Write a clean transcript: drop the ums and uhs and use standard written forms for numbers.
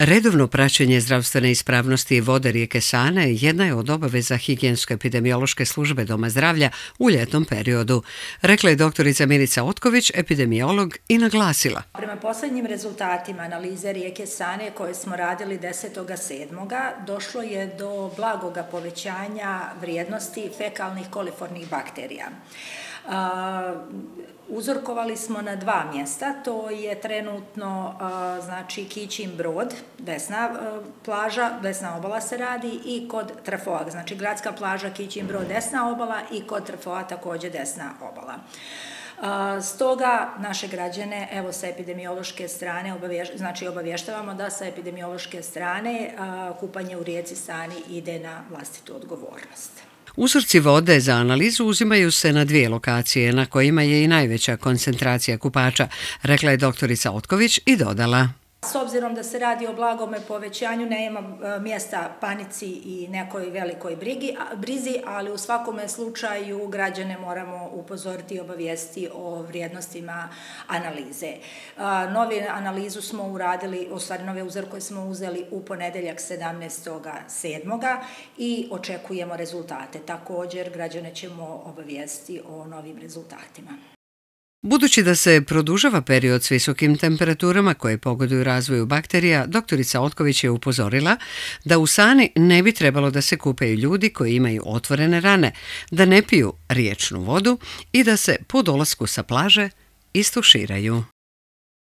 Redovno praćenje zdravstvene ispravnosti vode rijeke Sane jedna je od obaveza higijensko-epidemiološke službe Doma zdravlja u ljetnom periodu, rekla je doktorica Milica Otković, epidemiolog, i naglasila. Prema posljednjim rezultatima analize rijeke Sane koje smo radili 10.7. došlo je do blagoga povećanja vrijednosti fekalnih koliformnih bakterija. Uzorkovali smo na 2 mjesta, to je trenutno Kićin Brod, desna plaža, desna obala se radi, i kod Trafoa, znači gradska plaža Kićin Brod, desna obala, i kod Trafoa također desna obala. Stoga naše građane, evo, sa epidemiološke strane obavještavamo da sa epidemiološke strane kupanje u rijeci Sani ide na vlastitu odgovornost. Uzorci vode za analizu uzimaju se na 2 lokacije na kojima je i najveća koncentracija kupača, rekla je doktorica Otković i dodala. S obzirom da se radi o blagome povećanju, nema mjesta panici i nekoj velikoj brizi, ali u svakome slučaju građane moramo upozoriti i obavijesti o vrijednostima analize. Analizu smo uradili, nove uzorke smo uzeli u ponedjeljak 17.7. i očekujemo rezultate. Također građane ćemo obavijesti o novim rezultatima. Budući da se produžava period s visokim temperaturama koje pogoduju razvoju bakterija, doktorica Otković je upozorila da u Sani ne bi trebalo da se kupaju ljudi koji imaju otvorene rane, da ne piju riječnu vodu i da se po dolasku sa plaže istuširaju.